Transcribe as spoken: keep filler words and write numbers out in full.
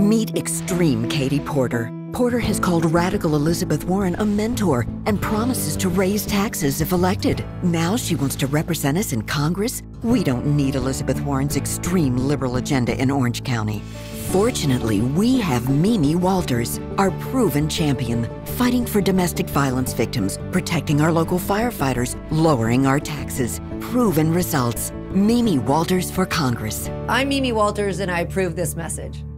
Meet extreme Katie Porter. Porter has called radical Elizabeth Warren a mentor and promises to raise taxes if elected. Now she wants to represent us in Congress? We don't need Elizabeth Warren's extreme liberal agenda in Orange County. Fortunately, we have Mimi Walters, our proven champion, fighting for domestic violence victims, protecting our local firefighters, lowering our taxes. Proven results. Mimi Walters for Congress. I'm Mimi Walters, and I approve this message.